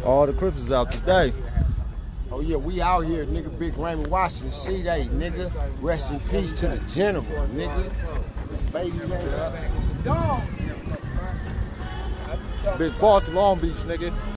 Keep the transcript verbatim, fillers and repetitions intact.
All the Crips is out today. Oh yeah, we out here, nigga. Big Raymond Washington, C day, nigga. Rest in peace to the general, nigga. Baby, nigga. Big Falls, Long Beach, nigga.